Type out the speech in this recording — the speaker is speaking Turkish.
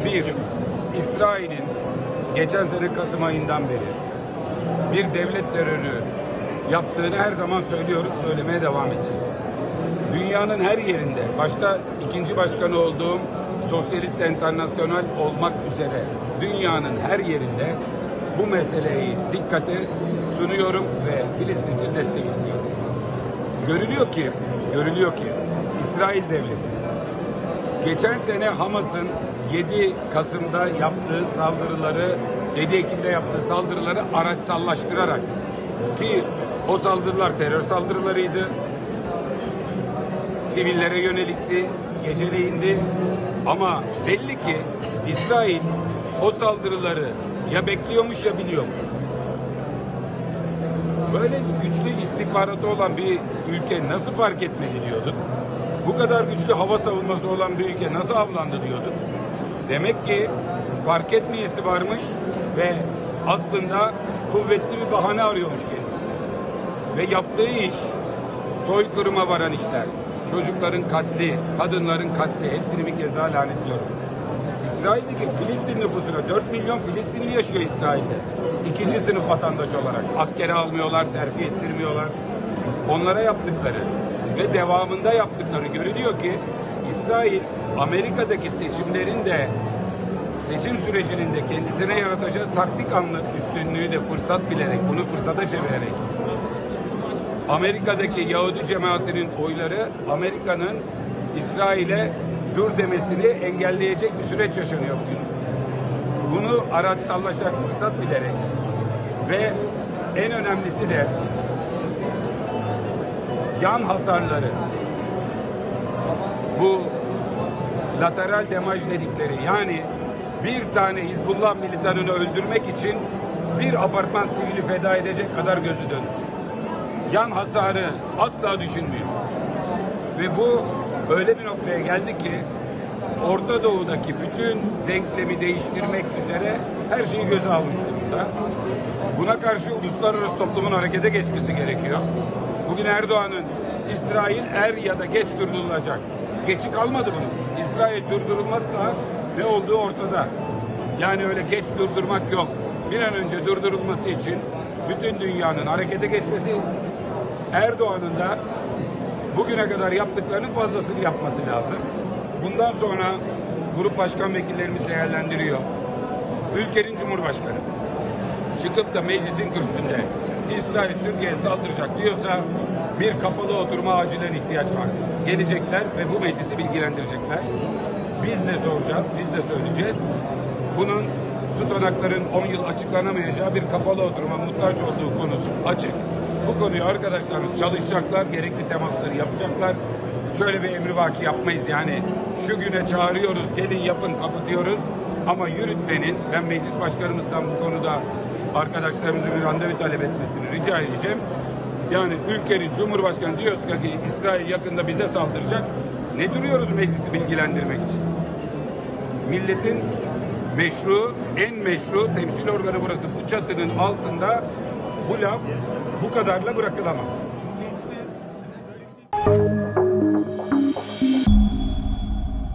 Bir, İsrail'in geçen sene Kasım ayından beri bir devlet terörü yaptığını her zaman söylüyoruz, söylemeye devam edeceğiz. Dünyanın her yerinde, başta ikinci başkanı olduğum Sosyalist Enternasyonal olmak üzere dünyanın her yerinde bu meseleyi dikkate sunuyorum ve Filistin için destek istiyorum. Görülüyor ki İsrail devleti geçen sene Hamas'ın 7 Kasım'da yaptığı saldırıları, 7 Ekim'de yaptığı saldırıları araçsallaştırarak, ki o saldırılar terör saldırılarıydı, sivillere yönelikti, geceleyindi, ama belli ki İsrail o saldırıları ya bekliyormuş ya biliyormuş. Böyle güçlü istihbaratı olan bir ülke nasıl fark etmedi diyorduk. Bu kadar güçlü hava savunması olan bir ülke nasıl avlandı diyorduk. Demek ki fark etmeyesi varmış ve aslında kuvvetli bir bahane arıyormuş kendisi. Ve yaptığı iş soykırıma varan işler. Çocukların katli, kadınların katli, hepsini bir kez daha lanetliyorum. İsrail'deki Filistin nüfusuna 4 milyon Filistinli yaşıyor İsrail'de. İkinci sınıf vatandaş olarak. Askere almıyorlar, terfi ettirmiyorlar. Onlara yaptıkları ve devamında yaptıkları görülüyor ki İsrail Amerika'daki seçimlerin de seçim sürecinin de kendisine yaratacağı taktik anlık üstünlüğü de fırsat bilerek, bunu fırsata çevirerek Amerika'daki Yahudi cemaatinin oyları Amerika'nın İsrail'e dur demesini engelleyecek bir süreç yaşanıyor bugün. Bunu araçsallaşarak fırsat bilerek ve en önemlisi de yan hasarları, bu lateral demaj dedikleri, yani bir tane Hizbullah militanını öldürmek için bir apartman sivili feda edecek kadar gözü dönmüş. Yan hasarı asla düşünmüyor. Ve bu öyle bir noktaya geldi ki Orta Doğu'daki bütün denklemi değiştirmek üzere her şeyi göze almış durumda. Buna karşı uluslararası toplumun harekete geçmesi gerekiyor. Bugün Erdoğan'ın İsrail er ya da geç durdurulacak. Geçi kalmadı bunun. İsrail durdurulmazsa ne olduğu ortada. Yani öyle geç durdurmak yok. Bir an önce durdurulması için bütün dünyanın harekete geçmesi, Erdoğan'ın da bugüne kadar yaptıklarının fazlasını yapması lazım. Bundan sonra grup başkan vekillerimiz değerlendiriyor. Ülkenin Cumhurbaşkanı çıkıp da meclisin kürsüsünde İsrail Türkiye'ye saldıracak diyorsa bir kapalı oturma acilen ihtiyaç var. Gelecekler ve bu meclisi bilgilendirecekler. Biz de soracağız, biz de söyleyeceğiz. Bunun tutanakların 10 yıl açıklanamayacağı bir kapalı oturuma muhtaç olduğu konusu açık. Bu konuyu arkadaşlarımız çalışacaklar, gerekli temasları yapacaklar. Şöyle bir emrivaki yapmayız, yani şu güne çağırıyoruz, gelin yapın, kapatıyoruz. Ama yürütmenin, ben meclis başkanımızdan bu konuda arkadaşlarımızın bir randevu talep etmesini rica edeceğim. Yani ülkenin Cumhurbaşkanı diyorsa ki İsrail yakında bize saldıracak. Ne duruyoruz meclisi bilgilendirmek için? Milletin meşru, en meşru temsil organı burası. Bu çatının altında bu laf bu kadarla bırakılamaz.